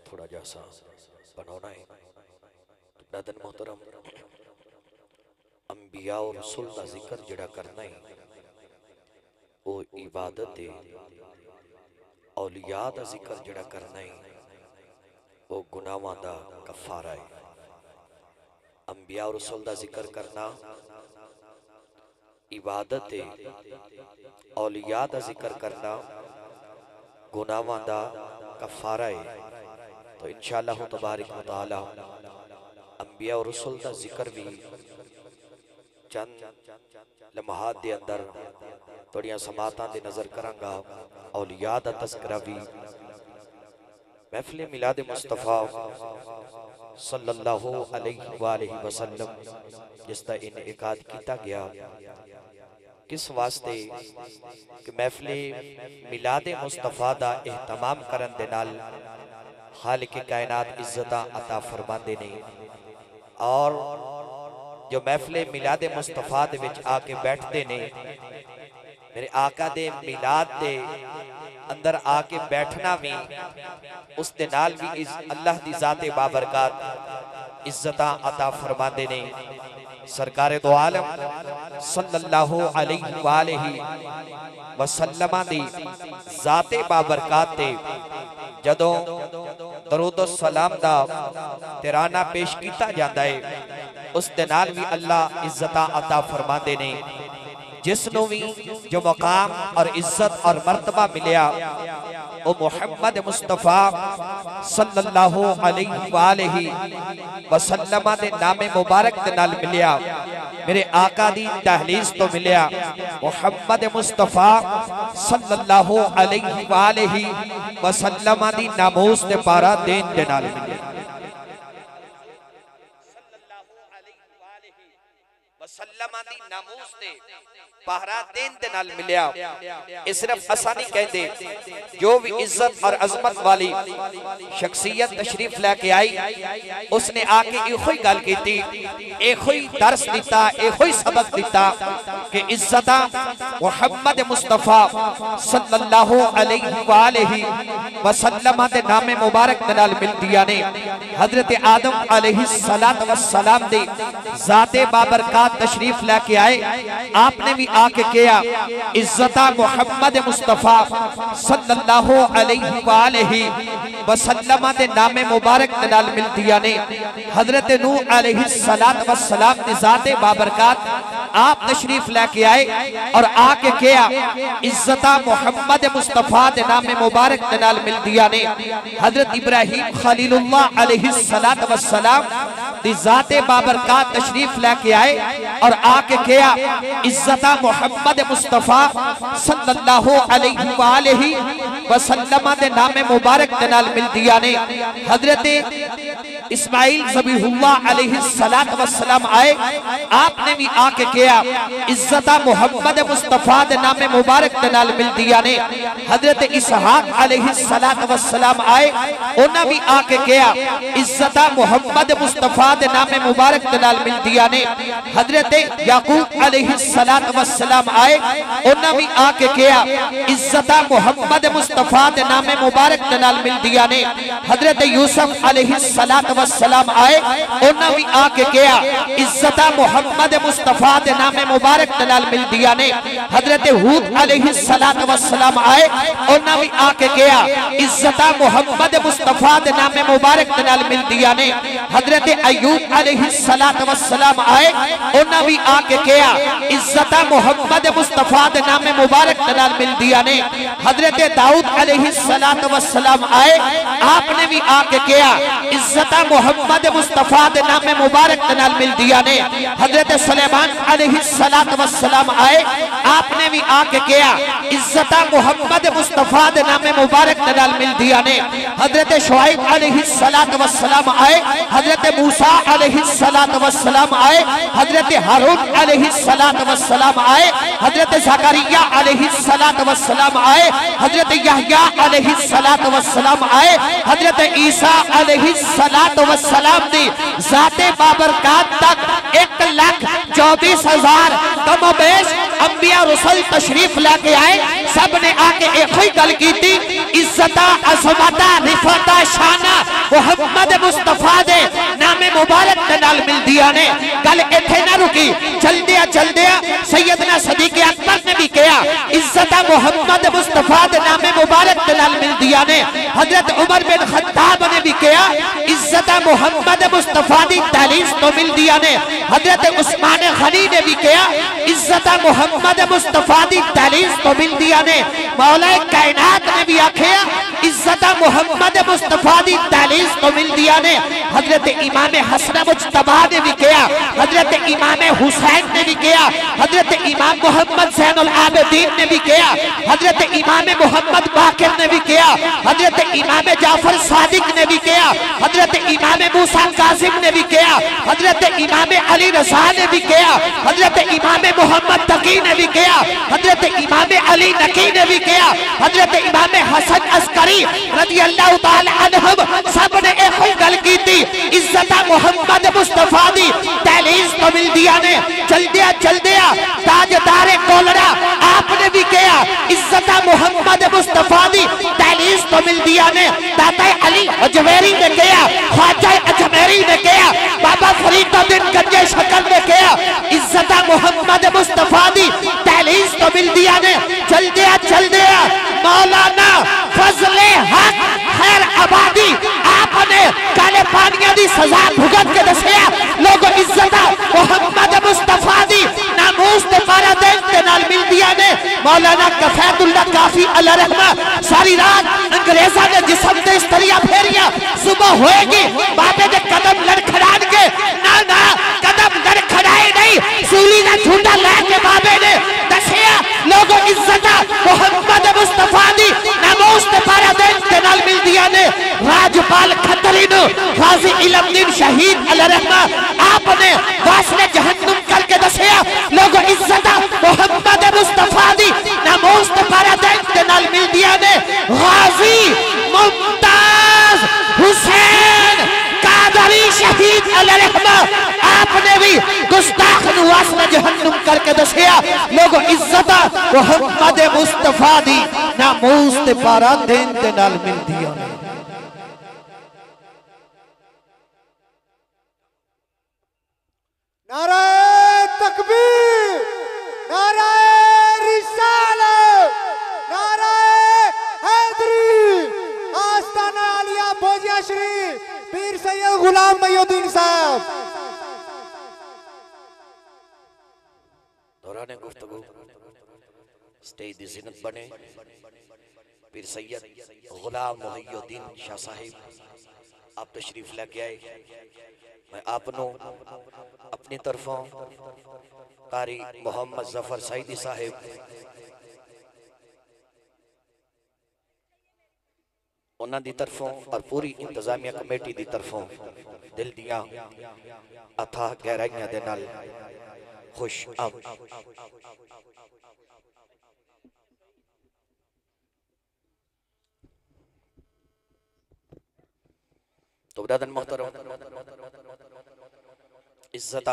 थोड़ा जैसा बनाना है। नादन मोहतरम, अंबिया और रसूल का जिक्र जड़ा करना है वो इबादत है। औलिया का जिक्र जड़ा करना है वो गुनाहां दा कफारा है। अंबिया और रसूल का जिक्र करना इबादत है। औलिया का जिक्र करना गुनाहां दा कफारा है। तो इंशाअल्लाह तबारक व तआला अंबिया और रसूल का जिक्र भी चंद लम्हात दे अंदर थोड़िया समातां दे नजर करांगा। औलिया दा तज़किरा भी महफिल मिलाद मुस्तफ़ा सल्लल्लाहु अलैहि वसल्लम जिसका इनेकाद किया गया किस वास्ते कि महफिल मिलाद मुस्तफ़ा दा एहतमाम करन दे नाल खालिक कायनात इज्जतां अता फरमांदे ने। और जो महफिल मिलाद मुस्तफ़ा दे विच आके बैठते ने, मेरे आका दे मिलाद दे अंदर आके बैठना भी उस दे नाल भी अल्लाह दी ज़ाते बाबरकात इज्जतां अता फरमांदे ने। सरकार दो आलम सल्लल्लाहु अलैहि वसल्लम दी ज़ाते बाबरकात ते जदों दरूद सलाम दा तिराना पेश किया जाता है उस दे नाल भी अल्लाह इज्जतां अता फरमांदे ने। जिसनों भी जो मकाम और इज्जत और मर्तबा मिलिया वो मुहम्मद मुस्तफ़ा सल्लल्लाहु अलैहि वसल्लम दे नामे मुबारक दे नाल मिलिया। मेरे आका दी तहलीस तो मिलिया मुहम्मद मुस्तफ़ा सल्लल्लाहु अलैहि वसल्लम दी नामूस दे पारा देन दे नाल मिलिया। वसल्लम दी नामूस दे पहरा देन दे नाल मिलिया। ये सिर्फ असा नहीं कहते, जो भी इज्जत और अजमत वाली शख्सियत तशरीफ लेके आई उसने आके एक ही गल की, एक ही दर्स दिता, एक ही सबक दिता कि इज्जत मुहम्मद मुस्तफ़ा सल्लल्लाहु अलैहि वसल्लम दे नामे मुबारक दे नाल मिलदियां ने। हजरत आदम अलैहिस्सलात वस्सलाम दे ज़ाते बाबरकात तशरीफ लेके आए, आपने भी आके किया इज्जत मुहम्मद मुस्तफ़ा सल्लल्लाहु अलैहि वसल्लम दे नामे मुबारक दे नाल मिलदियां ने। हजरत नूह अलैहिस्सलात वस्सलाम दी ज़ाते बाबरकात आप तशरीफ लेके आए और आके किया इज्जत मुहम्मद मुस्तफ़ा दे नामे मुबारक दे नाल मिलदियां ने। हजरत इब्राहीम खलीलुल्लाह अलैहिस्सलात वस्सलाम दी ज़ाते बाबरकात तशरीफ लेके आए और आके किया इज्जत मुहम्मद मुस्तफ़ा सल्लल्लाहु अलैहि वसल्लम दे नामे मुबारक दे नाल मिलदियां ने। हजरत इस्माइल ज़बीहुल्लाह अलैहिस्सलात वस्सलाम आए, आपने भी आके किया इज्जत मुहम्मद मुस्तफ़ा दे नामे मुबारक दे नाल मिलदियां ने। हजरत इसहाक अलैहिस्सलात वस्सलाम आए, उन्हां भी आके किया इज्जत मुहम्मद मुस्तफ़ा दे नामे मुबारक दे नाल मिलदियां ने। हजरत याकूब अलैहिस्सलात वस्सलाम आए, उन्हां भी आके किया इज्जत मुहम्मद मुस्तफ़ा दे नामे मुबारक दे नाल मिलदियां ने। हजरत यूसुफ अलैहिस्सलात वस्सलाम आए, उन्हां भी आके किया इज्जत मुहम्मद मुस्तफ़ा दे नामे मुबारक दे नाल मिलदियां ने। हजरत हूद अलैहिस्सलात वस्सलाम आए, उन्हां भी आके किया इज्जत मुहम्मद मुस्तफ़ा दे नामे मुबारक दे नाल मिलदियां ने। हजरत अय्यूब अलैहिस्सलात वस्सलाम आए, उन्हां भी आके किया इज्जत मुहम्मद मुस्तफ़ा दे नामे मुबारक दे नाल मिलदियां ने। हजरत दाऊद अलैहिस्सलात वस्सलाम आए, आपने भी आके किया इज्जत मुहम्मद मुस्तफ़ा दे नामे मुबारक दे नाल मिलदियां ने। हजरत सुलेमान अलैहिस्सलात वस्सलाम आए, आपने भी आके किया इज्जत मुहम्मद मुस्तफ़ा दे नामे मुबारक दे नाल मिलदियां ने। हजरत शुआइब अलैहिस्सलात वस्सलाम आए, हजरत मूसा अलैहिस्सलात वस्सलाम आए, हजरत हारून अलैहिस्सलात वस्सलाम आए, हजरत ज़करिया अलैहिस्सलात वस्सलाम आए, हजरत यहया अलैहिस्सलात वस्सलाम आए, हजरत ईसा अलैहिस्सलात वस्सलाम दी ज़ाते बाबरकात तक 1,24,000 कमोबेश अंबिया रसूल तशरीफ लेके आए। सब ने आके एक ही गल की थी, इज्जता अज़मता रिफता शाना मोहम्मद मुस्तफा दे नामे मुबारक दे नाल मिल दिया ने। गल इत्थे ना रुकी, चल दिया सैयदना सदीक़ अकबर ने भी कहा इज्जता मोहम्मद मुस्तफा दे नामे मुबारक दे नाल मिल दिया ने। हजरत उमर बिन खत्ताब ने भी कहा इज्जता मोहम्मद मुस्तफा दी तालीस तो मिल दिया ने। हजरत उस्मान गनी ने भी कहा इज्जता मोहम्मद मुस्तफा दी तालीस तो मिल दिया ने। मौला कायनात ने भी आखिया इज्जता मोहम्मद मुस्तफा दी तालीस तो मिल दिया ने। हजरत इमाम हसन मुज्तबा ने भी कहा, हजरत इमाम हुसैन ने भी कहा, हजरत इमाम मोहम्मद ज़ैनुल आबिदीन ने भी कहा, हजरत इमाम मोहम्मद बाकिर ने भी कहा, हजरत इमाम जाफर सादिक ने भी कहा, हजरत इमाम मूसा कासिम ने भी कहा, हजरत इमाम अली रज़ा ने भी कहा, हजरत इमाम मोहम्मद तकी ने भी कहा, हजरत इमाम अली नकी ने भी कहा, हजरत इमाम हसन अस्करी रज़ी अल्लाह तआला अन्हुम सब ने एक ही गल की थी, इज्जता मोहम्मद मुस्तफा दी तालीस तो मिल दिया ने। चल दिया ताजदारे कोलरा आपने भी कहा इज्जता मोहम्मद मुस्तफा दी तालीस तो मिल दिया ने। दाता अली अजमेरी ने कहा, ख्वाजा अजमेरी ने कहा, बाबा फरीदुद्दीन गंजे शक्ल ने कहा इज्जता मोहम्मद मुस्तफा दी तालीस तो मिल दिया ने। चल दिया मौलाना फजले हक खैर आबादी आपने काले पानिया दी सजा भुगत के दसिया लोगों इज्जता मोहम्मद मुस्तफा दी नामूस ते पारा देन के नाल मिल दिया ने। मौलाना कफैतुल्लाह काफी अल्लाह रहमा सारी रात अंग्रेजा ने जिस्म ते इस्तरिया फेरिया, सुबह होएगी बाबे दे कदम लड़खड़ान के ना कदम लड़खड़ाए नहीं, सूली का झूठा लेके बाबे ने दसिया लोगों इज्जता मोहम्मद मुस्तफा दी नामूस ते पारा देन के नाल मिल दिया ने। राजपाल खतरीन गाजी इल्मुद्दीन शहीद अल्लाह रहमा आपने वासले जहन्नुम करके दसिया लोगों इज्जता मोहम्मद मुस्तफा दी नामूस ते पारा देन के नाल मिल दिया ने। गाजी मुमताज हुसैन कादरी शहीद अल्लाह रहमा आपने भी गुस्ताख वासले जहन्नुम करके दसिया लोगों इज्जता मोहम्मद मुस्तफा दी नामूस ते पारा देन के नाल मिल दिया ने। नाराए तकबीर, नाराए रिसालत, नाराए हैदरी, आस्ताना आलिया भोजिया श्री पीर सैयद गुलाम मोइनुद्दीन साहब। दौरान गुफ्तगू स्टेज दी ज़ीनत बने पीर सैयद गुलाम मोइनुद्दीन शाह साहिब आप तशरीफ लेके आए। मैं आपनो अपनी तरफों कारी मोहम्मद जफर सईदी साहिब उन्हां दी तरफों और पूरी इंतजामिया कमेटी दी तरफों दिल दिया अथाह गहराइयां दे नाल खुश तो ब्रदर मोहतरम इज्जता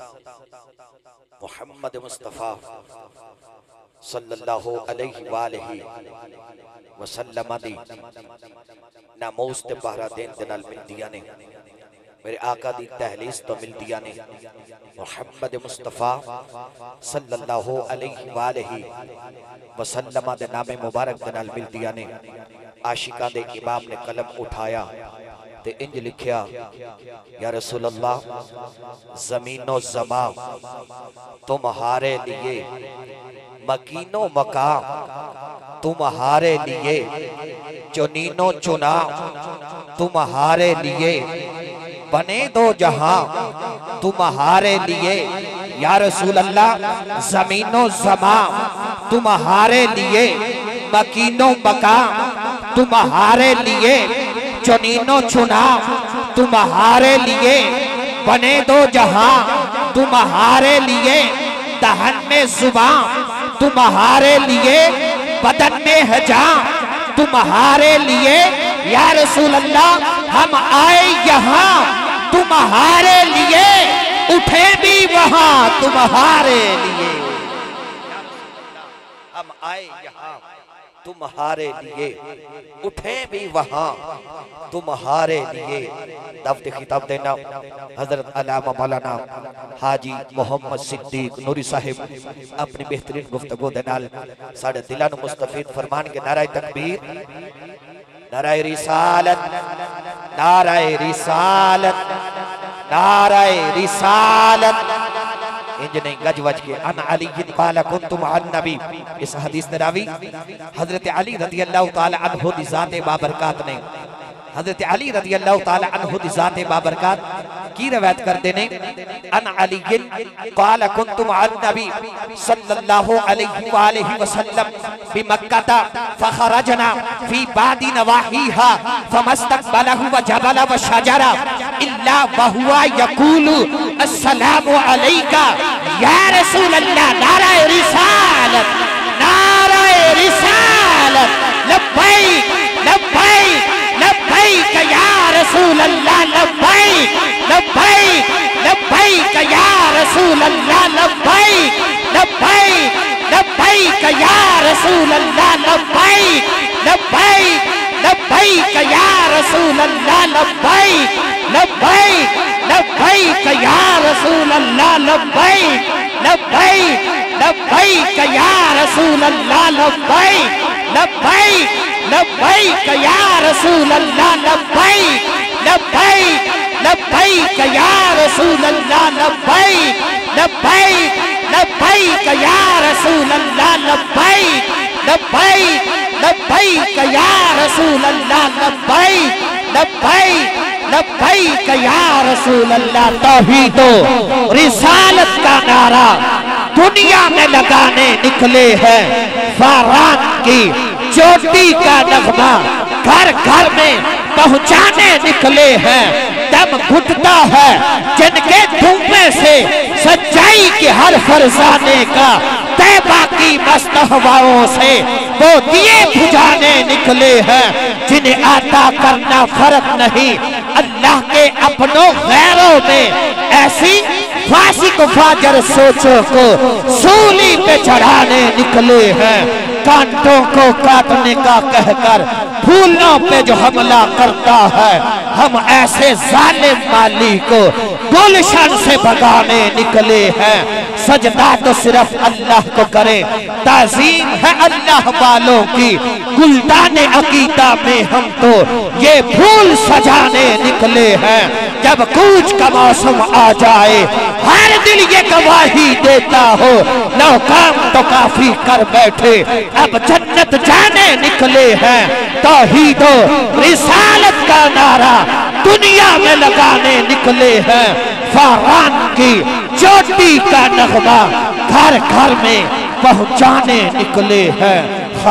मोहम्मद मुस्तफा सल्लल्लाहु अलैहि वालैहि वसल्लम दी नामूस ते पहरा देन दे नाल मिल दिया ने। मेरे आका दी तहलीस तो मिल दिया ने। मोहम्मद मुस्तफा सल्लल्लाहु अलैहि वालैहि वसल्लम दे नामे मुबारक दे नाल मिल दिया ने। आशिका दे इमाम ने कलम उठाया ते इंज लिखिया या रसूल अल्लाह जमीनो जमा तुम्हारे लिए, मकीनो मकाम तुम्हारे लिए, चुनीनो चुना तुम्हारे लिए, बने दो जहां तुम्हारे लिए। या रसूल अल्लाह जमीनो जमा तुम्हारे लिए, मकीनो मकाम तुम्हारे लिए, चुनीनो चुना तुम्हारे लिए, बने दो जहां तुम्हारे लिए, दहन में जुबान तुम्हारे लिए, बदन में है जान तुम्हारे लिए। या रसूल अल्लाह हम आए यहाँ तुम्हारे लिए, उठे भी वहां तुम्हारे लिए। हम आए यहाँ तुम्हारे लिए, उठे भी वहां तुम्हारे लिए। दफ्त खिताब देना हजरत अल्लामा मौलाना हाजी मोहम्मद सिद्दीक नूरी साहिब अपनी बेहतरीन गुफ्तगू दे नाल साडे दिलां नूं मुस्तफीद फरमान के नाराए तकबीर, नाराए रिसालत, नाराए रिसालत, नाराए रिसालत। इंज नहीं गज वज के अन अली क़ाल कुन्तुम अन नबी। इस हदीस ने रावी हजरत अली रज़ी अल्लाह तआला अन्हु दी ज़ात बाबरकत ने, हजरत अली रज़ी अल्लाह तआला अन्हु दी ज़ात बाबरकत की रवायत करते ने, अन अली क़ाल कुन्तुम अन नबी सल्लल्लाहु अलैहि वालैहि वसल्लम बि मक्का फखरजना फी बादी नवाहिहा फमस्तक़बलहु व जबल व शजरा इल्ला वहुवा यक़ूलु अस्सलामु अलैका या रसूल अल्लाह। नाराए रिसालत, नाराए रिसालत, लब्बैक लब्बैक लब्बैक या रसूल अल्लाह, लब्बैक लब्बैक लब्बैक या रसूल अल्लाह, लब्बैक लब्बैक लब्बैक या रसूल अल्लाह, लब्बैक लब्बैक लब्बैक या रसूल अल्लाह, लब्बैक लब्बैक लब्बैक या रसूल अल्लाह, लब्बैक लब्बैक लब्बैक या रसूल अल्लाह, लब्बैक लब्बैक लब्बैक या रसूल अल्लाह, लब्बैक लब्बैक लब्बैक या रसूल अल्लाह, लब्बैक लब्बैक लब्बैक या रसूल अल्लाह, लब्बैक लब्बैक लब्बैक या रसूल अल्लाह, लब्बैक लब्बैक लब्बैक या रसूल अल्लाह। तौहीद रिसालत का नारा दुनिया में लगाने निकले हैं, फरहान की चोटी का नगमा घर घर में पहुंचाने निकले हैं। दम घुटता है जिनके धुएं से सच्चाई के हर फरजाने का, तैबा की मस्त हवाओं से वो दिए बुझाने निकले हैं। जिन्हें आता करना फर्क नहीं अल्लाह के अपनों गैरों में, ऐसी फासिक फाजर सोचों को सूली पे चढ़ाने निकले हैं। कांटों को काटने का कहकर फूलों पे जो हमला करता है, हम ऐसे जालिम माली को गुलशन से भगाने निकले हैं। सजदा तो सिर्फ अल्लाह को करें, ताज़ीम है अल्लाह वालों की। गुलदाने अकीदा में हम तो ये फूल सजाने निकले हैं। जब कूच का मौसम आ जाए हर दिल ये गवाही देता हो, लो काम तो काफी कर बैठे अब जन्नत जाने निकले हैं। तौहीद रिसालत का नारा दुनिया में लगाने निकले हैं। फरहान की चोटी का नगमा घर घर में पहुंचाने निकले हैं।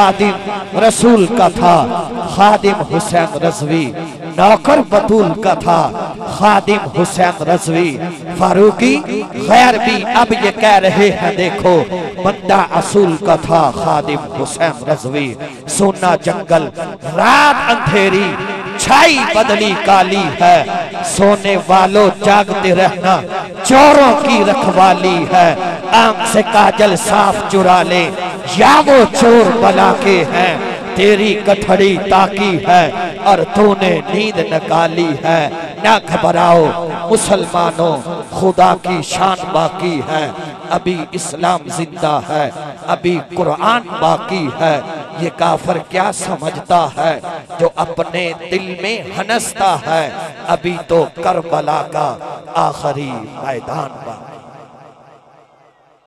खादिम रसूल का था खादिम हुसैन रज़वी, नौकर बतूल का था खादिम हुसैन रज़वी। फारूकी गैर भी अब ये कह रहे हैं देखो, बंदा असूल का था खादिम हुसैन रज़वी। सोना जंगल रात अंधेरी छाई बदली काली है, सोने वालों जागते रहना चोरों की रखवाली है। आंख से काजल साफ चुरा ले या वो चोर बला के हैं, तेरी कठड़ी ताकी है और तूने नींद निकाली है। ना घबराओ मुसलमानों, खुदा की शान बाकी है। अभी इस्लाम जिंदा है, अभी कुरान बाकी है। ये काफिर क्या समझता है जो अपने दिल में हंसता है, अभी तो करबला का आखिरी मैदान बाकी।